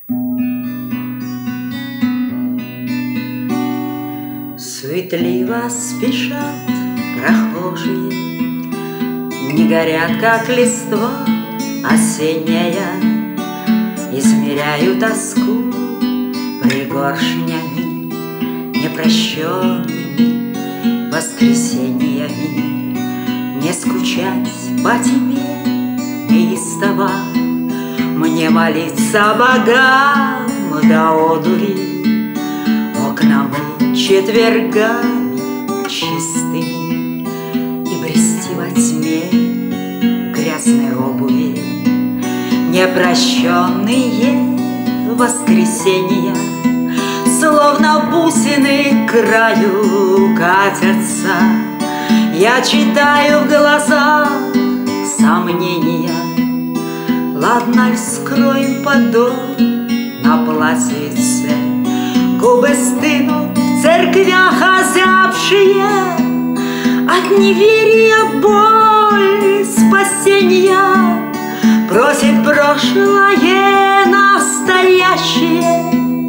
Суетливо спешат прохожие, не горят, как листва осенняя, измеряю тоску пригоршнями непрощенными воскресеньями. Не скучать по тебе неистово, мне молиться богам до одури. Окна мы четвергами чистыми и брести во тьме в грязной обуви. Непрощенные воскресенья словно бусины к краю катятся. Я читаю в глазах сомнения. Ладно ль, скроем подол на платьице, губы стынут в церквях озябшие от неверия, боль спасения. Просит прошлое настоящее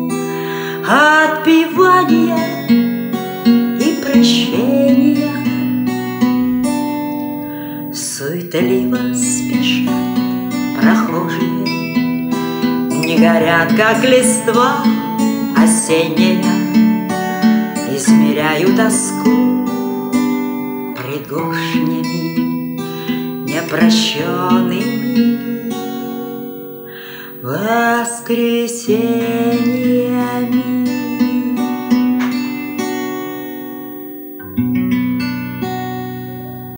отпевания и прощения. Суетливо спешат прохожие, не горят, как листва осенняя, измеряю тоску пригоршнями непрощенными воскресеньями.